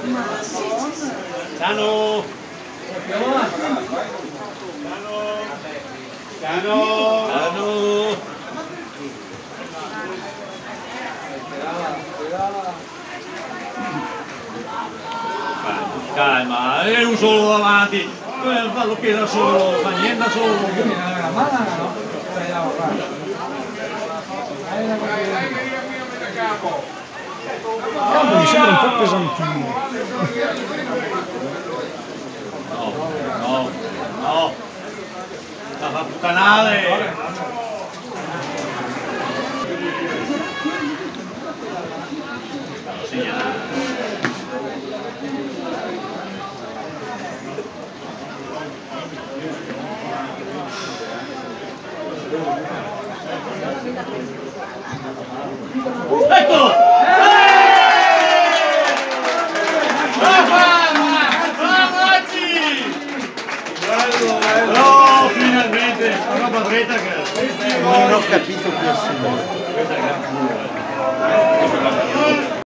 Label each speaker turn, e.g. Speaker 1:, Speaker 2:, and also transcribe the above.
Speaker 1: Cano! Cano! Calma, è un solo davanti, fallo che da solo, fa niente da solo.
Speaker 2: Mi sembra un po' pesantino.
Speaker 1: No, la fa puttanale. Eccolo! No, finalmente! Una padretta che...
Speaker 2: Non ho capito più.